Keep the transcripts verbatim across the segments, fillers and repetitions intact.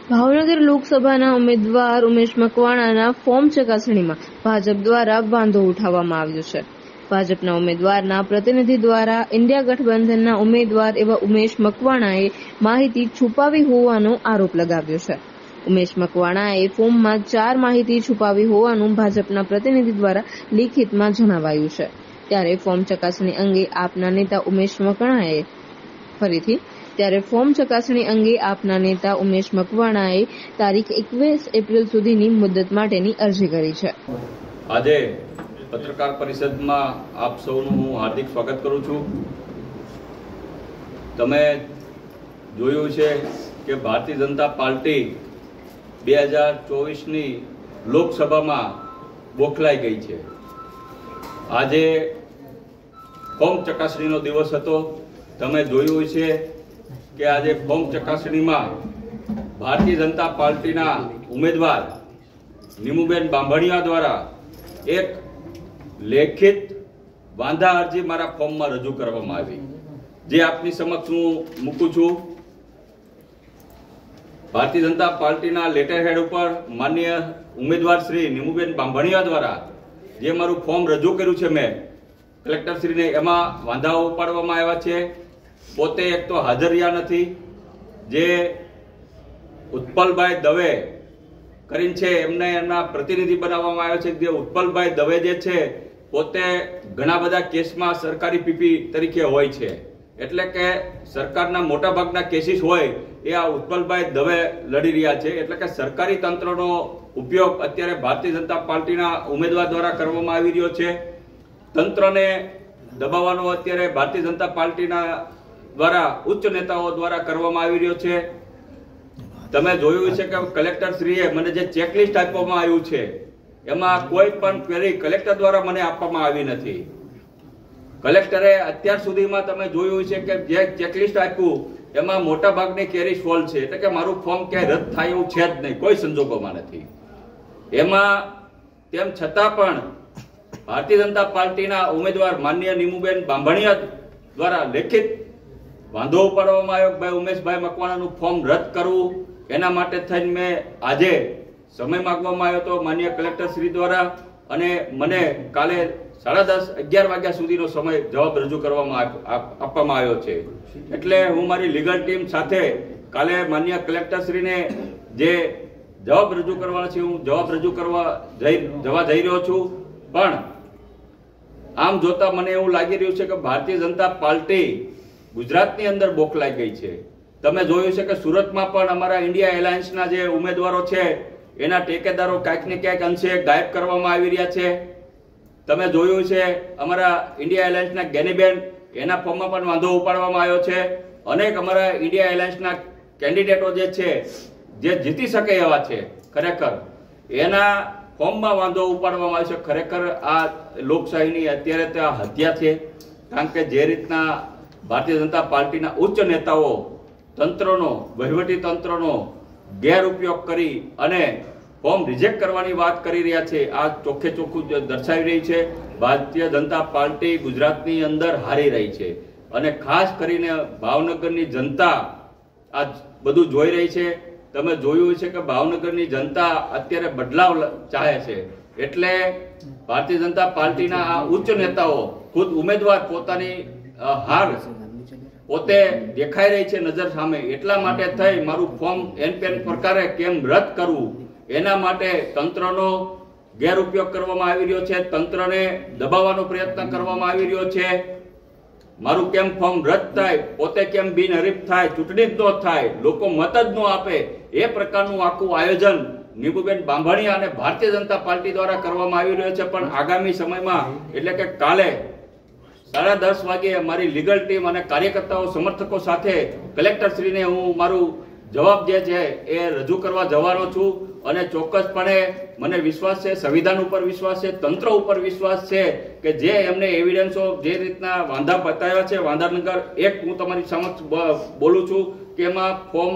ભાવનગર લોકસભાના ઉમેદવાર ઉમેશ મકવાણાના ફોર્મ ચકાસણીમાં ભાજપ દ્વારા વાંધો ઉઠાવવામાં આવ્યો છે. ભાજપના ઉમેદવારના પ્રતિનિધિ દ્વારા ઇન્ડિયા ગઠબંધનના ઉમેદવાર એવા ઉમેશ મકવાણાએ માહિતી છુપાવી હોવાનો આરોપ લગાવ્યો છે. ઉમેશ મકવાણાએ ફોર્મમાં ચાર માહિતી છુપાવી હોવાનું ભાજપના પ્રતિનિધિ દ્વારા લિખિતમાં જણાવાયું છે. ત્યારે ફોર્મ ચકાસણી અંગે આપના નેતા ઉમેશ મકવાણાએ ફરીથી ત્યારે ફોર્મ ચકાસણી અંગે આપના નેતા ઉમેશ મકવાણાએ તારીખ એકવીસ એપ્રિલ સુધીની મુદત માટેની અરજી કરી છે. આજે પત્રકાર પરિષદમાં આપ સૌનું હું હાર્દિક સ્વાગત કરું છું. તમે જોયું છે કે ભારતીય જનતા પાર્ટી બે હજાર ચોવીસની લોકસભામાં બોખલાઈ ગઈ છે. આજે ફોર્મ ચકાસણીનો દિવસ હતો. તમે જોયું છે કે આજે ફોર્મ ચકાસણીમાં ભારતીય જનતા પાર્ટીના ઉમેદવાર નીમુબેન બાંભણિયા દ્વારા એક લેખિત વાંધા અરજી મારા ફોર્મમાં રજૂ કરવામાં આવી, જે આપની સમક્ષ હું મૂકું છું. ભારતીય જનતા પાર્ટીના લેટર હેડ ઉપર માનનીય ઉમેદવાર શ્રી નીમુબેન બાંભણિયા દ્વારા જે મારું ફોર્મ રજૂ કર્યું છે મેં કલેક્ટરશ્રીને, એમાં વાંધાઓ ઉપાડવામાં આવ્યા છે. પોતે એક તો હાજર રહ્યા નથી. જે ઉત્પલભાઈ દવે કરીને છે એમને એમના પ્રતિનિધિ બનાવવામાં આવ્યા છે. જે ઉત્પલભાઈ દવે જે છે પોતે ઘણા બધા કેસમાં સરકારી પીપી તરીકે હોય છે, એટલે કે સરકારના મોટા ભાગના કેસીસ હોય એ આ ઉત્પલભાઈ દવે લડી રહ્યા છે. એટલે કે સરકારી તંત્રનો ઉપયોગ અત્યારે ભારતીય જનતા પાર્ટીના ઉમેદવાર દ્વારા કરવામાં આવી રહ્યો છે. તંત્રને દબાવવાનો અત્યારે ભારતીય જનતા પાર્ટીના દ્વારા ઉચ્ચ નેતાઓ દ્વારા કરવામાં આવી રહ્યો છે. તમે જોયું છે કે કલેક્ટર શ્રીએ મને જે ચેકલિસ્ટ આપવામાં આવ્યું છે એમાં કોઈ પણ ક્વેરી કલેક્ટર દ્વારા મને આપવામાં આવી નથી. કલેક્ટરે અત્યાર સુધીમાં તમે જોયું છે કે જે ચેકલિસ્ટ આપ્યું એમાં મોટા ભાગની કેરી સોલ્વ છે, એટલે કે મારું ફોર્મ ક્યાંય રદ થાય એવું છે જ નહીં, કોઈ સંજોગોમાં નથી. એમાં તેમ છતાં પણ ભારતીય જનતા પાર્ટીના ઉમેદવાર માનનીય નીમુબેન બાંભણિયા દ્વારા લેખિત વાંધો ઉપાડવામાં આવ્યો કે ભાઈ ઉમેશભાઈ મકવાણાનું ફોર્મ રદ કરવું. એના માટે થઈને મેં આજે સમય માંગવામાં આવ્યો હતો માનનીય કલેક્ટર શ્રી દ્વારા, અને મને કાલે સાડા દસ અગિયાર વાગ્યા સુધીનો સમય જવાબ રજૂ કરવામાં આપવામાં આવ્યો છે. એટલે હું મારી લીગલ ટીમ સાથે કાલે માનનીય કલેક્ટર શ્રીને જે જવાબ રજૂ કરવાનો છે હું જવાબ રજૂ કરવા જઈ જવા જઈ રહ્યો છું. પણ આમ જોતા મને એવું લાગી રહ્યું છે કે ભારતીય જનતા પાર્ટી ગુજરાતની અંદર બોખલાઈ ગઈ છે. તમે જોયું છે કે સુરતમાં પણ અમારા ઇન્ડિયા એલાયન્સના જે ઉમેદવારો છે એના ટેકેદારો ક્યાંક ને ક્યાંક અંશે ગાયબ કરવામાં આવી રહ્યા છે. તમે જોયું છે અમારા ઇન્ડિયા એલાયન્સના ગેનીબેન, એના ફોર્મમાં પણ વાંધો ઉપાડવામાં આવ્યો છે. અનેક અમારા ઇન્ડિયા એલાયન્સના કેન્ડિડેટો જે છે જે જીતી શકે એવા છે, ખરેખર એના ફોર્મમાં વાંધો ઉપાડવામાં આવ્યો છે. ખરેખર આ લોકશાહીની અત્યારે તો આ હત્યા છે. કારણ કે જે રીતના ભારતીય જનતા પાર્ટીના ઉચ્ચ નેતાઓ તંત્રનો, વહીવટી તંત્રનો ગેરઉપયોગ કરી અને ફોર્મ રિજેક્ટ કરવાની વાત કરી રહ્યા છે, આ ચોખ્ખે ચોખ્ખું દર્શાવી રહી છે ભારતીય જનતા પાર્ટી ગુજરાતની અંદર હારી રહી છે. અને ખાસ કરીને ભાવનગરની જનતા આ બધું જોઈ રહી છે. તમે જોયું છે કે ભાવનગરની જનતા અત્યારે બદલાવ ચાહે છે. એટલે ભારતીય જનતા પાર્ટીના આ ઉચ્ચ નેતાઓ, ખુદ ઉમેદવાર પોતાની હાર પોતે દેખાઈ રહી છે નજર સામે, એટલા માટે થઈ મારું ફોર્મ એનપેન પ્રકારે કેમ રદ કરવું એના માટે તંત્રનો ગેરઉપયોગ કરવામાં આવી રહ્યો છે. તંત્રને દબાવવાનો પ્રયત્ન કરવામાં આવી રહ્યો છે. મારું કેમ ફોર્મ રદ થાય, પોતે કેમ બિનહરીફ થાય, ચૂંટણી જ ન થાય, લોકો મત જ ન આપે, એ પ્રકારનું આખું આયોજન નીમુબેન બાંભણિયા અને ભારતીય જનતા પાર્ટી દ્વારા કરવામાં આવી રહ્યો છે. પણ આગામી સમયમાં એટલે કે કાલે સાડા દસ વાગે મારી લીગલ ટીમ અને કાર્યકર્તાઓ, સમર્થકો સાથે કલેક્ટરશ્રીને હું મારું જવાબ જે છે એ રજૂ કરવા જવાનો છું. અને ચોક્કસપણે મને વિશ્વાસ છે, સંવિધાન ઉપર વિશ્વાસ છે, તંત્ર ઉપર વિશ્વાસ છે કે જે એમને એવિડન્સો જે રીતના વાંધા બતાવ્યા છે, વાંધાનગર એક હું તમારી સમક્ષ બોલું છું કે એમાં ફોર્મ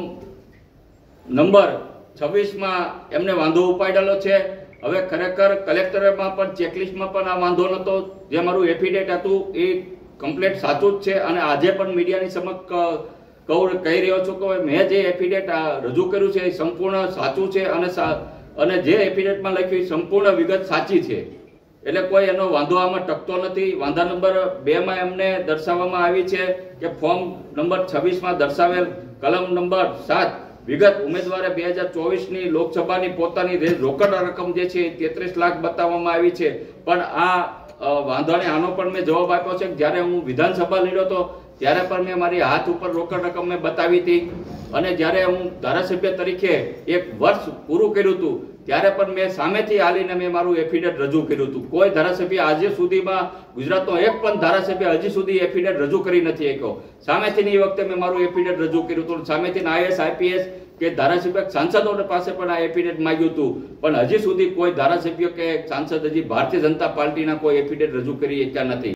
નંબર છવ્વીસમાં એમને વાંધો ઉપાડેલો છે. હવે ખરેખર કલેક્ટરમાં પણ ચેકલિસ્ટમાં પણ આ વાંધો નહોતો. જે મારું એફિડેટ હતું એ કમ્પ્લીટ સાચું જ છે. અને આજે પણ મીડિયાની સમક્ષ કહું કહી રહ્યો છું કે મેં જે એફિડેટ રજૂ કર્યું છે એ સંપૂર્ણ સાચું છે અને અને જે એફિડેટમાં લખ્યું એ સંપૂર્ણ વિગત સાચી છે, એટલે કોઈ એનો વાંધો આમાં ટકતો નથી. વાંધા નંબર બે માં એમને દર્શાવવામાં આવી છે કે ફોર્મ નંબર છવ્વીસ માં દર્શાવેલ કલમ નંબર સાત વિગત ઉમેદવારે બે હજાર ચોવીસ ની લોકસભાની પોતાની રોકડ રકમ જે છે તેત્રીસ લાખ બતાવવામાં આવી છે. પણ આ વાંધોને આનો પણ મેં જવાબ આપ્યો છે કે જ્યારે હું વિધાનસભા લડ્યો હતો ત્યારે પણ મેં મારી હાથ ઉપર રોકડ રકમ મેં બતાવી હતી, અને જ્યારે હું ધારાસભ્ય તરીકે એક વર્ષ પૂરું કર્યું હતું ત્યારે પણ મેં સામેથી આલીને મેં મારું એફિડેટ રજૂ કર્યું હતું. કોઈ ધારાસભ્ય આજે સુધીમાં ગુજરાતનો એક પણ ધારાસભ્ય હજી સુધી એફિડેટ રજૂ કરી નથી શક્યો. સામેથી એ વખતે મેં મારું એફિડેટ રજૂ કર્યું હતું. સામેથી આઈએએસ આઈપીએસ કે ધારાસભ્ય સાંસદો પાસે પણ આ એફિડેટ માંગ્યું હતું, પણ હજી સુધી કોઈ ધારાસભ્ય કે સાંસદ હજી ભારતીય જનતા પાર્ટીના કોઈ એફિડેટ રજૂ કરી શક્યા નથી.